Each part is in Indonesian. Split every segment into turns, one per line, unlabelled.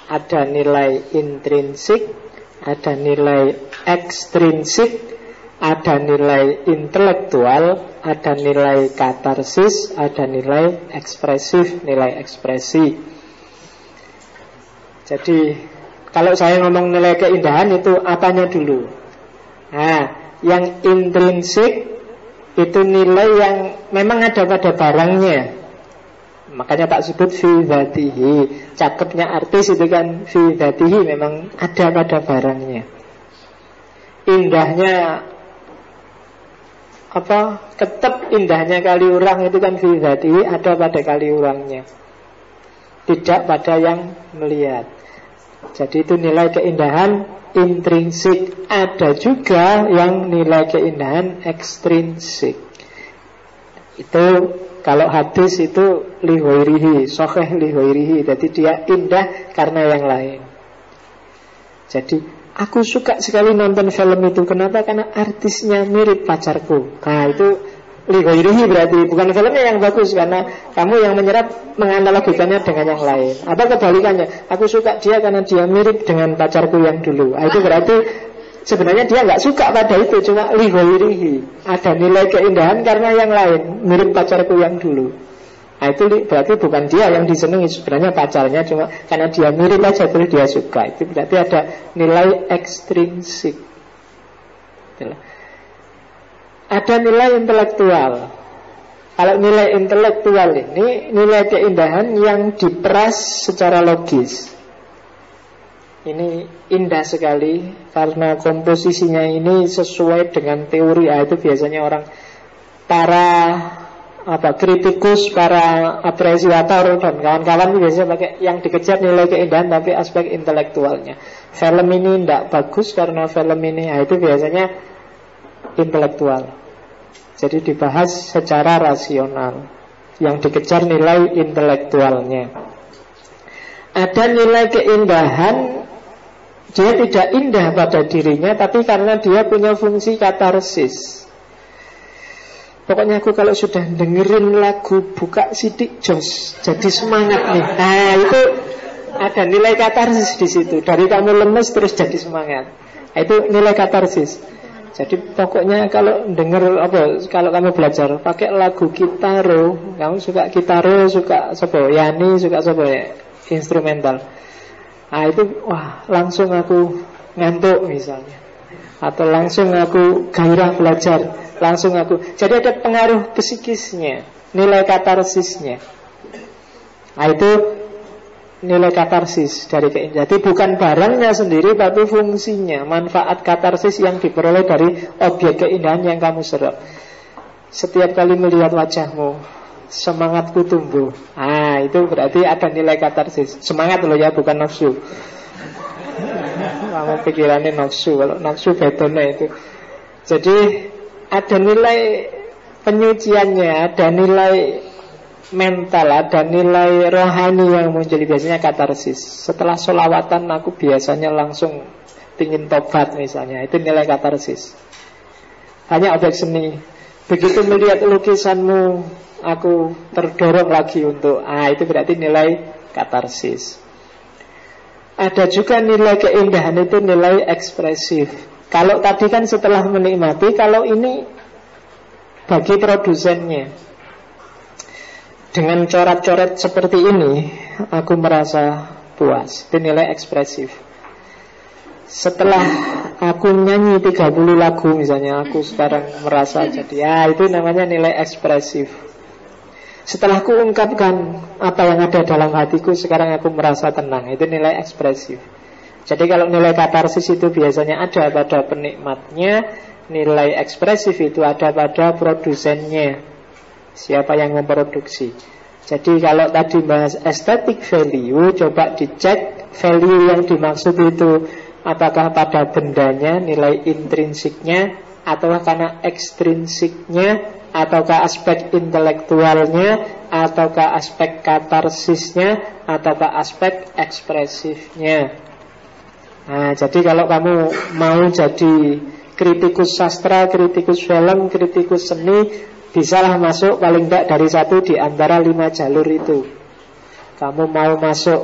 ada nilai intrinsik, ada nilai ekstrinsik, ada nilai intelektual, ada nilai katarsis, ada nilai ekspresif, nilai ekspresi. Jadi kalau saya ngomong nilai keindahan itu apanya dulu? Nah, yang intrinsik itu nilai yang memang ada pada barangnya. Makanya tak sebut fi dzatihi. Cakepnya artis itu kan fi dzatihi, memang ada pada barangnya. Indahnya ketep indahnya Kaliurang itu kan fi dzatihi, ada pada Kaliurangnya, tidak pada yang melihat. Jadi itu nilai keindahan intrinsik. Ada juga yang nilai keindahan ekstrinsik. Itu kalau hadis itu lihoirihi, sahih lihoirihi. Jadi dia indah karena yang lain. Jadi aku suka sekali nonton film itu. Kenapa? Karena artisnya mirip pacarku. Nah itu lihoirihi, berarti bukan filmnya yang bagus, karena kamu yang menyerap menganalogikannya dengan yang lain. Atau kebalikannya, aku suka dia karena dia mirip dengan pacarku yang dulu. Nah, itu berarti sebenarnya dia nggak suka pada itu, cuma lihoirihi, ada nilai keindahan karena yang lain, mirip pacarku yang dulu. Nah itu berarti bukan dia yang disenangi, sebenarnya pacarnya, cuma karena dia mirip aja terus dia suka. Itu berarti ada nilai ekstrinsik. Ada nilai intelektual. Kalau nilai intelektual ini nilai keindahan yang diperas secara logis. Ini indah sekali karena komposisinya ini sesuai dengan teori. Itu biasanya orang para kritikus, para apresiator dan kawan-kawan biasanya pakai yang dikejar nilai keindahan tapi aspek intelektualnya. Film ini tidak bagus karena film ini, itu biasanya intelektual. Jadi dibahas secara rasional, yang dikejar nilai intelektualnya. Ada nilai keindahan, dia tidak indah pada dirinya, tapi karena dia punya fungsi katarsis. Pokoknya aku kalau sudah dengerin lagu Buka Sidik Jos, jadi semangat nih. Nah itu ada nilai katarsis di situ. Dari kamu lemes terus jadi semangat. Nah, itu nilai katarsis. Jadi pokoknya kalau kalau kamu belajar pakai lagu Kitaro, kamu suka Kitaro, suka Yani, suka instrumental. Nah itu langsung aku ngantuk misalnya, atau langsung aku gairah belajar, langsung aku. Jadi ada pengaruh psikisnya, nilai katarsisnya. Nah itu nilai katarsis dari keindahan. Jadi bukan barangnya sendiri, tapi fungsinya, manfaat katarsis yang diperoleh dari objek keindahan yang kamu serap. Setiap kali melihat wajahmu, semangatku tumbuh. Itu berarti ada nilai katarsis. Semangat loh ya, bukan nafsu. Kamu pikirannya nafsu. Kalau nafsu bedanya itu. Jadi ada nilai penyuciannya, ada nilai mental, ada nilai rohani yang muncul, biasanya katarsis. Setelah sholawatan aku biasanya langsung pingin tobat misalnya, itu nilai katarsis. Hanya objek seni. Begitu melihat lukisanmu, aku terdorong lagi untuk itu berarti nilai katarsis. Ada juga nilai keindahan itu nilai ekspresif. Kalau tadi kan setelah menikmati, kalau ini bagi produsennya, dengan coret-coret seperti ini aku merasa puas. Itu nilai ekspresif. Setelah aku nyanyi 30 lagu misalnya, aku sekarang merasa jadi itu namanya nilai ekspresif. Setelah aku ungkapkan apa yang ada dalam hatiku, sekarang aku merasa tenang. Itu nilai ekspresif. Jadi kalau nilai katarsis itu biasanya ada pada penikmatnya, nilai ekspresif itu ada pada produsennya, siapa yang memproduksi. Jadi kalau tadi bahas aesthetic value, coba dicek value yang dimaksud itu apakah pada bendanya, nilai intrinsiknya, ataukah karena ekstrinsiknya, ataukah aspek intelektualnya, ataukah aspek katarsisnya, ataukah aspek ekspresifnya. Nah, jadi kalau kamu mau jadi kritikus sastra, kritikus film, kritikus seni, bisalah masuk paling tidak dari satu di antara 5 jalur itu. Kamu mau masuk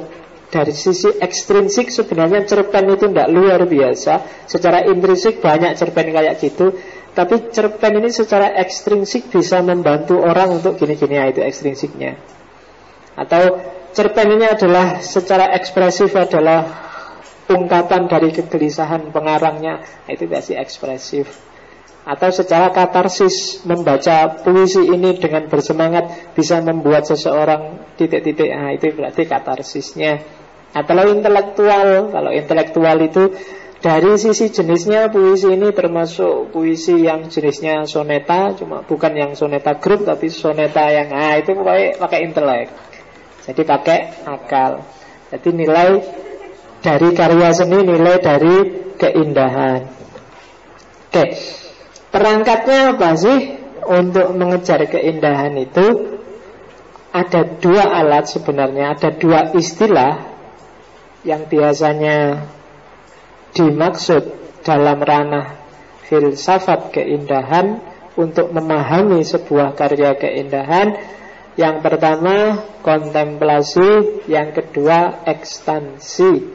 Dari sisi ekstrinsik sebenarnya cerpen itu tidak luar biasa. Secara intrinsik banyak cerpen kayak gitu. Tapi cerpen ini secara ekstrinsik bisa membantu orang untuk gini-gini, itu ekstrinsiknya. Atau cerpen ini adalah secara ekspresif adalah ungkapan dari kegelisahan pengarangnya, itu versi ekspresif. Atau secara katarsis, membaca puisi ini dengan bersemangat bisa membuat seseorang titik-titik, itu berarti katarsisnya. Atau kalau intelektual itu dari sisi jenisnya puisi ini termasuk puisi yang jenisnya soneta, cuma bukan yang soneta grup tapi soneta yang itu pakai intelek. Jadi pakai akal. Jadi nilai dari karya seni, nilai dari keindahan. Oke. Perangkatnya apa sih untuk mengejar keindahan itu? Ada dua alat sebenarnya, ada dua istilah yang biasanya dimaksud dalam ranah filsafat keindahan untuk memahami sebuah karya keindahan. Yang pertama kontemplasi, yang kedua ekstansi.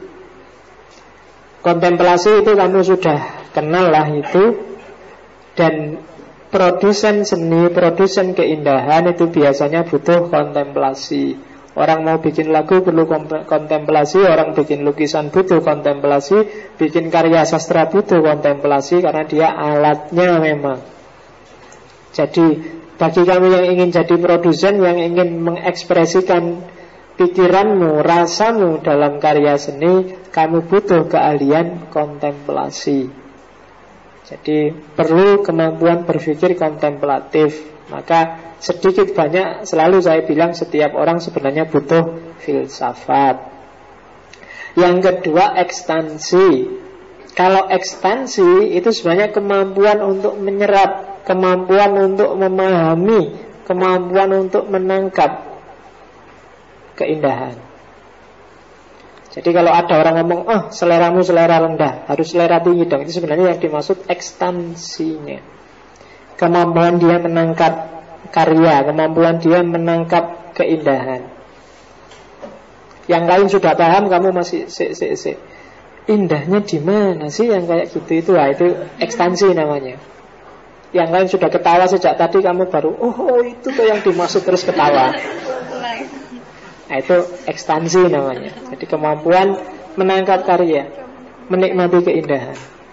Kontemplasi itu kamu sudah kenal lah itu. Dan produsen seni, produsen keindahan itu biasanya butuh kontemplasi. Orang mau bikin lagu perlu kontemplasi, orang bikin lukisan butuh kontemplasi, bikin karya sastra butuh kontemplasi, karena dia alatnya memang. Jadi bagi kamu yang ingin jadi produsen, yang ingin mengekspresikan pikiranmu, rasamu dalam karya seni, kamu butuh keahlian kontemplasi. Jadi perlu kemampuan berpikir kontemplatif. Maka sedikit banyak selalu saya bilang setiap orang sebenarnya butuh filsafat. Yang kedua ekstansi. Kalau ekstansi itu sebenarnya kemampuan untuk menyerap, kemampuan untuk memahami, kemampuan untuk menangkap keindahan. Jadi kalau ada orang ngomong, seleramu selera rendah, harus selera tinggi dong, itu sebenarnya yang dimaksud ekstansinya. Kemampuan dia menangkap karya, kemampuan dia menangkap keindahan. Yang lain sudah paham, kamu masih indahnya di mana sih yang kayak gitu itu? Itu ekstansi namanya. Yang lain sudah ketawa sejak tadi, kamu baru itu tuh yang dimaksud, terus ketawa. Itu ekstansi namanya. Jadi kemampuan menangkap karya, menikmati keindahan.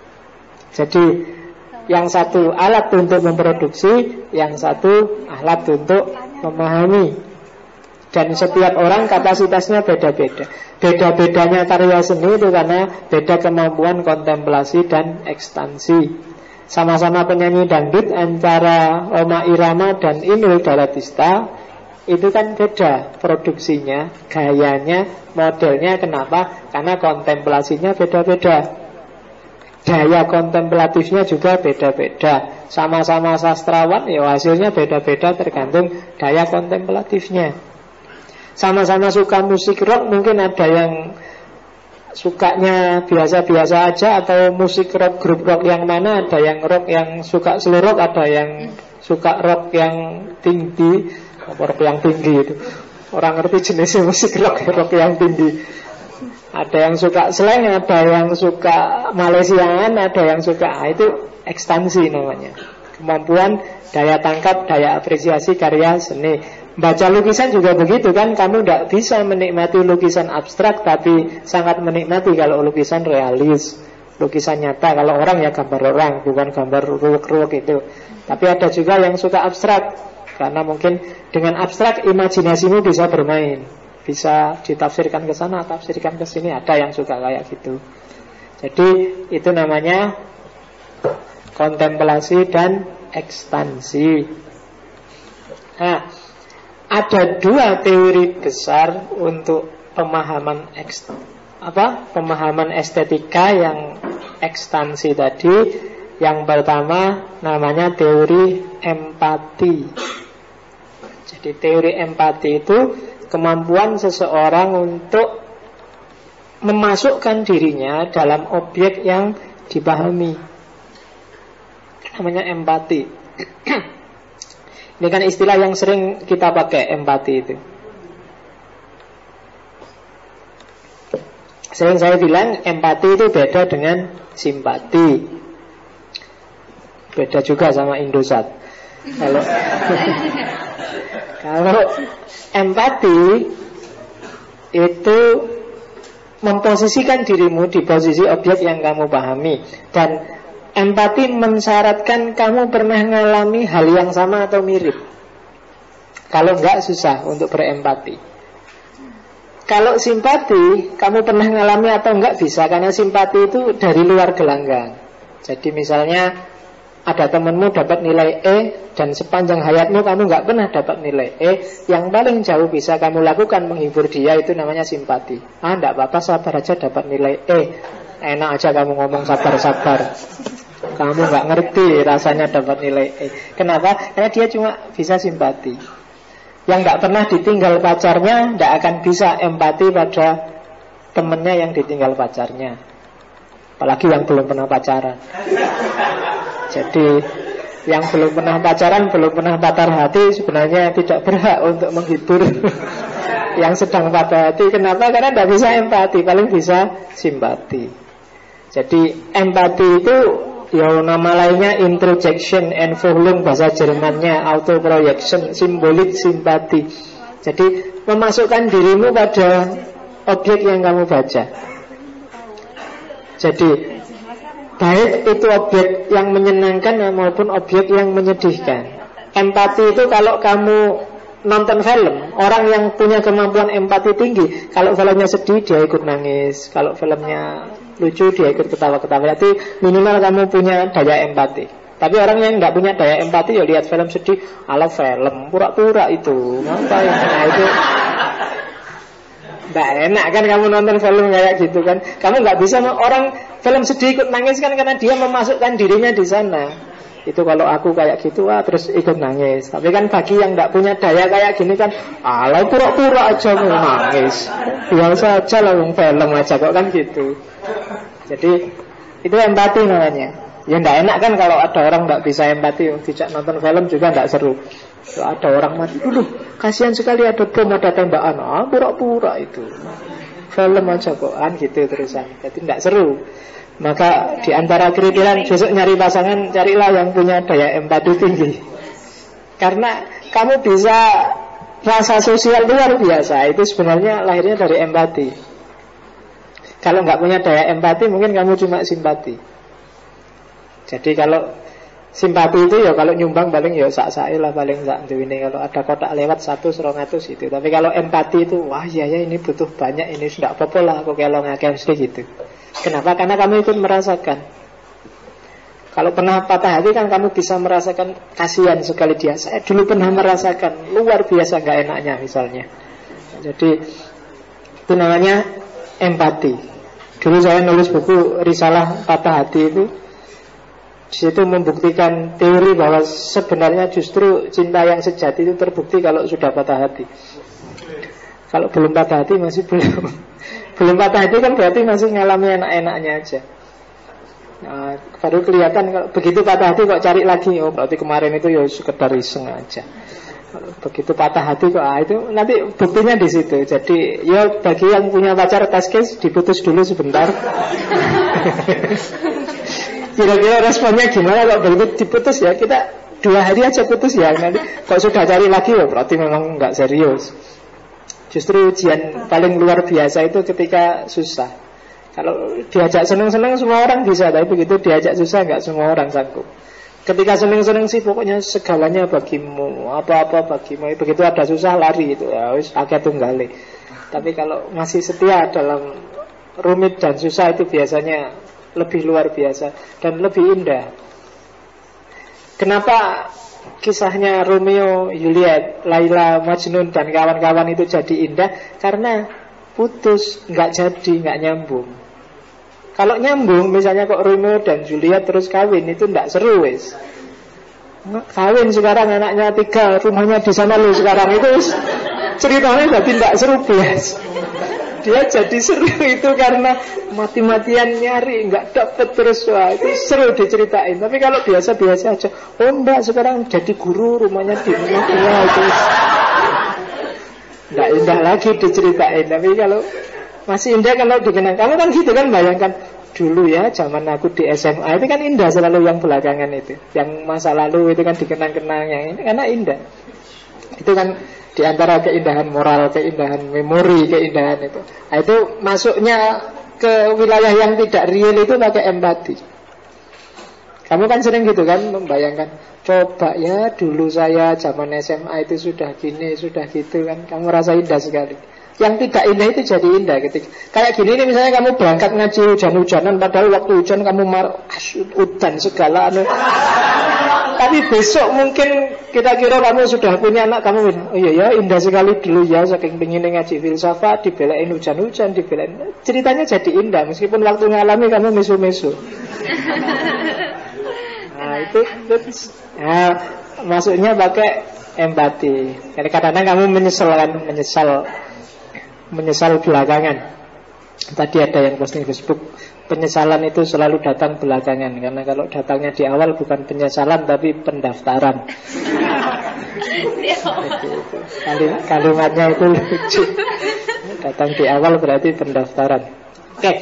Jadi yang satu alat untuk memproduksi, yang satu alat untuk memahami. Dan setiap orang kapasitasnya beda-beda. Beda-bedanya karya seni itu karena beda kemampuan kontemplasi dan ekstansi. Sama-sama penyanyi dangdut antara Rhoma Irama dan Inul Daratista, itu kan beda produksinya, gayanya, modelnya. Kenapa? Karena kontemplasinya beda-beda, daya kontemplatifnya juga beda-beda. Sama-sama sastrawan, ya hasilnya beda-beda tergantung daya kontemplatifnya. Sama-sama suka musik rock, mungkin ada yang sukanya biasa-biasa aja, atau musik rock, grup rock yang mana, ada yang rock yang suka slow rock, ada yang suka rock yang tinggi. Rock yang tinggi itu, orang ngerti jenisnya musik rock yang tinggi. Ada yang suka slang, ada yang suka Malaysiaan, ada yang suka, itu ekstansi namanya. Kemampuan daya tangkap, daya apresiasi karya seni. Baca lukisan juga begitu kan. Kamu tidak bisa menikmati lukisan abstrak, tapi sangat menikmati kalau lukisan realis, lukisan nyata. Kalau orang ya gambar orang, bukan gambar ruwek-ruwek itu. Tapi ada juga yang suka abstrak, karena mungkin dengan abstrak imajinasimu bisa bermain, bisa ditafsirkan ke sana, tafsirkan ke sini. Ada yang suka kayak gitu. Jadi itu namanya kontemplasi dan ekstansi. Nah, ada dua teori besar untuk pemahaman pemahaman estetika yang ekstansi tadi. Yang pertama namanya teori empati. Jadi teori empati itu kemampuan seseorang untuk memasukkan dirinya dalam objek yang dipahami. Namanya empati. Ini kan istilah yang sering kita pakai, empati itu. Sering saya bilang empati itu beda dengan simpati. Beda juga sama Indosat. Kalau empati itu memposisikan dirimu di posisi objek yang kamu pahami. Dan empati mensyaratkan kamu pernah mengalami hal yang sama atau mirip. Kalau enggak susah untuk berempati. Kalau simpati, kamu pernah mengalami atau enggak bisa. Karena simpati itu dari luar gelanggang. Jadi misalnya ada temanmu dapat nilai E, dan sepanjang hayatmu kamu enggak pernah dapat nilai E. Yang paling jauh bisa kamu lakukan menghibur dia itu namanya simpati. Enggak apa-apa, sabar aja dapat nilai E. Enak aja kamu ngomong sabar-sabar. Kamu enggak ngerti rasanya dapat nilai E. Kenapa? Karena dia cuma bisa simpati. Yang nggak pernah ditinggal pacarnya nggak akan bisa empati pada temennya yang ditinggal pacarnya. Apalagi yang belum pernah pacaran. Jadi yang belum pernah pacaran, belum pernah patah hati, sebenarnya tidak berhak untuk menghibur yang sedang patah hati. Kenapa? Karena nggak bisa empati, paling bisa simpati. Jadi empati itu ya nama lainnya introjection, Entwicklung bahasa Jermannya, autoprojection, simbolik simpati. Jadi memasukkan dirimu pada objek yang kamu baca. Jadi baik itu objek yang menyenangkan maupun objek yang menyedihkan. Empati itu kalau kamu nonton film, orang yang punya kemampuan empati tinggi, kalau filmnya sedih dia ikut nangis, kalau filmnya lucu dia ikut ketawa-ketawa. Berarti minimal kamu punya daya empati. Tapi orang yang nggak punya daya empati ya lihat film sedih, ala film pura-pura itu ngapain? Nah itu nggak enak kan kamu nonton film kayak gitu kan. Kamu nggak bisa orang film sedih ikut nangis kan karena dia memasukkan dirinya di sana. Itu kalau aku kayak gitu terus ikut nangis. Tapi kan bagi yang nggak punya daya kayak gini kan, ala pura-pura aja mau nangis, biasa aja lah film aja kok kan gitu. Jadi itu empati namanya. Ya nggak enak kan kalau ada orang nggak bisa empati, tidak nonton film juga nggak seru. Kalau ada orang mati, kasihan sekali ada bom, ada tembakan, pura-pura itu. Film aja kok kan gitu terusan. Jadi nggak seru. Maka di antara kriteria besok nyari pasangan, carilah yang punya daya empati tinggi. Karena kamu bisa rasa sosial luar biasa. Itu sebenarnya lahirnya dari empati. Kalau nggak punya daya empati, mungkin kamu cuma simpati. Jadi kalau simpati itu ya kalau nyumbang paling ya sak-sae lah, paling sak duwine. Kalau ada kotak lewat 100-200 itu. Tapi kalau empati itu wah ya ini butuh banyak, ini sudah apa-apa lah aku kelong akeh gitu. Kenapa? Karena kamu ikut merasakan. Kalau pernah patah hati kan kamu bisa merasakan kasihan sekali dia. Saya dulu pernah merasakan luar biasa nggak enaknya misalnya. Jadi itu namanya empati. Dulu saya nulis buku Risalah Patah Hati itu. Di situ membuktikan teori bahwa sebenarnya justru cinta yang sejati itu terbukti kalau sudah patah hati. Kalau belum patah hati masih belum. Belum patah hati kan berarti masih ngalami enak-enaknya aja. Nah, baru kelihatan kalau begitu patah hati kok cari lagi. Oh berarti kemarin itu ya sekedar iseng aja. Begitu patah hati kok itu nanti buktinya di situ. Jadi ya bagi yang punya pacar test case diputus dulu sebentar. Kira-kira responnya gimana kalau begitu diputus ya, kita 2 hari aja putus ya. Nanti kalau sudah cari lagi ya berarti memang nggak serius. Justru ujian paling luar biasa itu ketika susah. Kalau diajak seneng-seneng semua orang bisa, tapi begitu diajak susah nggak semua orang sanggup. Ketika seneng-seneng sih pokoknya segalanya bagimu, apa-apa bagimu. Begitu ada susah lari itu ya wis akeh tunggale. Tapi kalau masih setia dalam rumit dan susah itu biasanya lebih luar biasa dan lebih indah. Kenapa kisahnya Romeo, Juliet, Laila, Majnun dan kawan-kawan itu jadi indah? Karena putus, nggak jadi, nggak nyambung. Kalau nyambung, misalnya kok Romeo dan Juliet terus kawin, itu nggak seru wes. Kawin sekarang anaknya 3, rumahnya di sana loh sekarang itu ceritanya jadi nggak seru bias. Dia jadi seru itu karena mati-matian nyari nggak dapet terus, wah itu seru diceritain. Tapi kalau biasa-biasa aja, oh enggak sekarang jadi guru rumahnya di mana itu nggak indah lagi diceritain. Tapi kalau Masih indah kalau dikenang. Kamu kan gitu kan, bayangkan dulu ya, zaman aku di SMA itu kan indah selalu yang belakangan itu. Yang masa lalu itu kan dikenang-kenang, yang ini karena indah. Itu kan diantara keindahan moral, keindahan memori, keindahan itu. Nah, itu masuknya ke wilayah yang tidak real itu pakai empati. Kamu kan sering gitu kan, membayangkan, coba ya dulu saya zaman SMA itu sudah gini, sudah gitu kan. Kamu rasa indah sekali. Yang tidak indah itu jadi indah ketika kayak gini nih, misalnya kamu berangkat ngaji hujan-hujanan, padahal waktu hujan kamu hujan segala anu. Tapi besok mungkin kira-kira kamu sudah punya anak, kamu oh iya ya indah sekali dulu ya, saking pengen ngaji filsafat, dibelain hujan-hujan, dibelain, ceritanya jadi indah meskipun waktu ngalami kamu mesu-mesu. Nah itu nah, masuknya pakai empati. Kadang-kadang kamu menyesal belakangan. Tadi ada yang posting Facebook, penyesalan itu selalu datang belakangan. Karena kalau datangnya di awal bukan penyesalan tapi pendaftaran. Kalimatnya itu lucu. Datang di awal berarti pendaftaran. Oke.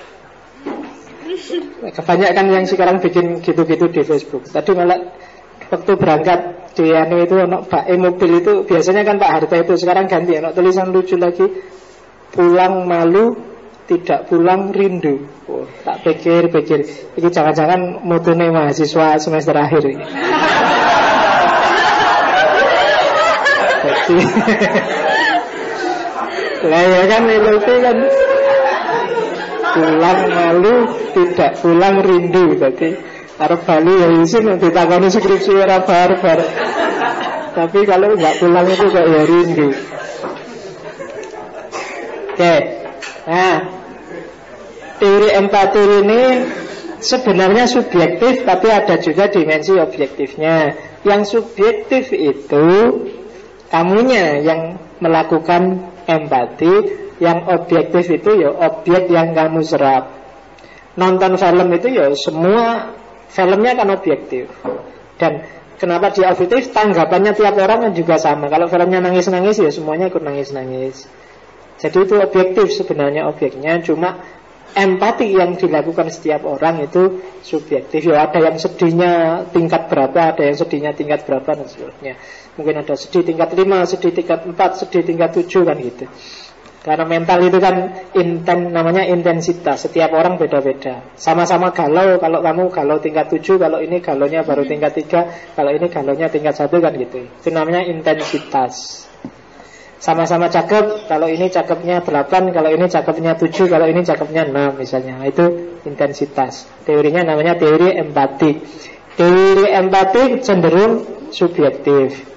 Kebanyakan yang sekarang bikin gitu-gitu di Facebook. Tadi malah waktu berangkat di anu itu Pak mobil itu biasanya kan Pak Harta itu, sekarang ganti tulisan lucu lagi, pulang malu, tidak pulang rindu. Oh, tak pikir ini jangan-jangan motone mahasiswa semester akhir ini. Lah ya kan itu kan pulang malu, tidak pulang rindu. Berarti arep bali ya isin ditakoni skripsi ora bar-bar. Tapi kalau nggak pulang itu kok ya rindu. Oke. Nah, teori empati ini sebenarnya subjektif, tapi ada juga dimensi objektifnya. Yang subjektif itu kamunya yang melakukan empati. Yang objektif itu ya objek yang kamu serap. Nonton film itu ya semua filmnya kan objektif. Dan kenapa dia objektif? Tanggapannya tiap orang kan juga sama. Kalau filmnya nangis-nangis ya semuanya ikut nangis-nangis. Jadi itu objektif sebenarnya objeknya. Cuma empati yang dilakukan setiap orang itu subjektif. Ya ada yang sedihnya tingkat berapa, ada yang sedihnya tingkat berapa dan sebagainya. Mungkin ada sedih tingkat 5, sedih tingkat 4, sedih tingkat 7 kan gitu. Karena mental itu kan namanya intensitas. Setiap orang beda-beda. Sama-sama galau. Kalau kamu galau tingkat 7, kalau ini galonya baru tingkat 3, kalau ini galonya tingkat 1 kan gitu. Itu namanya intensitas. Sama-sama cakep. Kalau ini cakepnya 8, kalau ini cakepnya 7, kalau ini cakepnya 6 misalnya. Itu intensitas. Teorinya namanya teori empati. Teori empati cenderung subjektif.